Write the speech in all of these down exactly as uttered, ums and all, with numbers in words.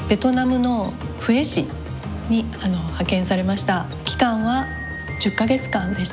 ベトナムのフエ市にあの派遣されました。期間はじゅっかげつかんでした。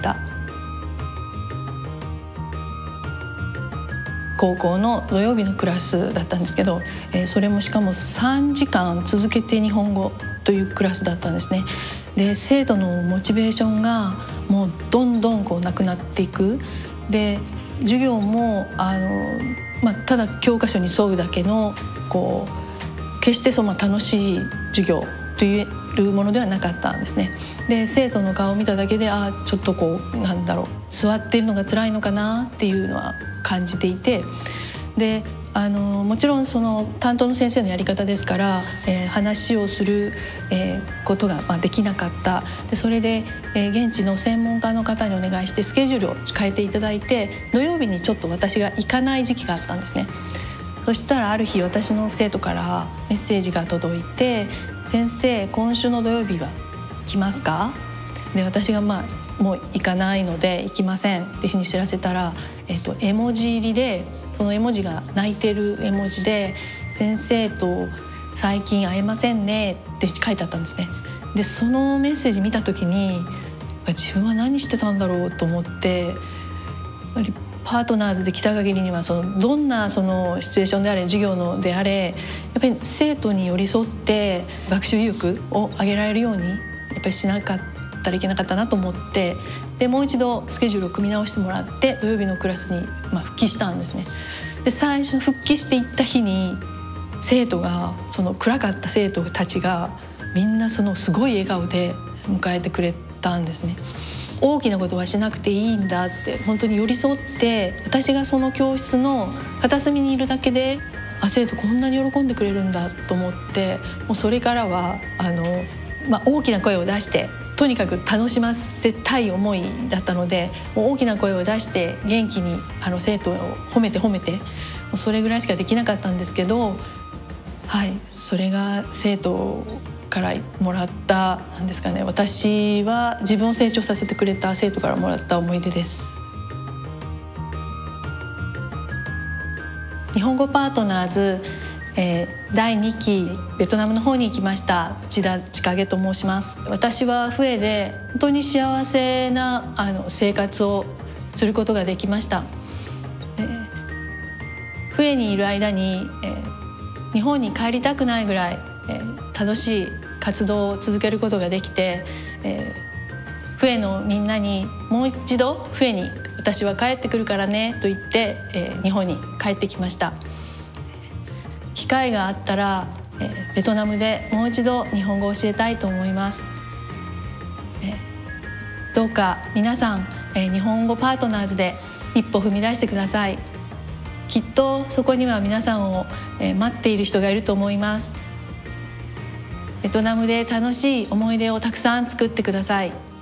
高校の土曜日のクラスだったんですけど、えー、それもしかもさんじかん続けて日本語というクラスだったんですね。で、生徒のモチベーションがもうどんどんこうなくなっていく。で、授業もあの、まあ、ただ教科書に沿うだけのこう決してその楽しい授業というものではなかったんですね。で、生徒の顔を見ただけで、ああちょっとこうなんだろう、座っているのが辛いのかなっていうのは感じていて、であのもちろんその担当の先生のやり方ですから、えー、話をする、えー、ことが、まあ、できなかった。でそれで、えー、現地の専門家の方にお願いしてスケジュールを変えていただいて、土曜日にちょっと私が行かない時期があったんですね。そしたらある日、私の生徒からメッセージが届いて、先生今週の土曜日は来ますか？で私がまあもう行かないので行きませんっていうふうに知らせたら、えっと、絵文字入りで、その絵文字が泣いてる絵文字で、先生と最近会えませんねって書いてあったんですね。でそのメッセージ見た時に、自分は何してたんだろうと思って、やっぱりパートナーズで来た限りには、そのどんなそのシチュエーションであれ、授業のであれ、やっぱり生徒に寄り添って学習意欲を上げられるようにやっぱりしなかったらいけなかったなと思って、でもう一度スケジュールを組み直してもらって、土曜日のクラスにまあ復帰したんですね。で最初復帰していった日に、生徒がその暗かった生徒たちがみんなそのすごい笑顔で迎えてくれたんですね。大きなことはしなくていいんだって、本当に寄り添って、私がその教室の片隅にいるだけで、あ、生徒こんなに喜んでくれるんだと思って、もうそれからはあの、まあ、大きな声を出して、とにかく楽しませたい思いだったので、もう大きな声を出して元気にあの生徒を褒めて褒めて、もうそれぐらいしかできなかったんですけど、はい、それが生徒からもらったなんですかね、私は自分を成長させてくれた生徒からもらった思い出です。日本語パートナーズ、えー、だいにきベトナムの方に行きました。内田千景と申します。私はフエで本当に幸せなあの生活をすることができました。えー、フエにいる間に、えー、日本に帰りたくないぐらい、えー、楽しい活動を続けることができて、えー、フエのみんなにもう一度フエに私は帰ってくるからねと言って、えー、日本に帰ってきました。機会があったら、えー、ベトナムでもう一度日本語を教えたいと思います。えー、どうか皆さん、えー、日本語パートナーズで一歩踏み出してください。きっとそこには皆さんを、えー、待っている人がいると思います。ベトナムで楽しい思い出をたくさん作ってください。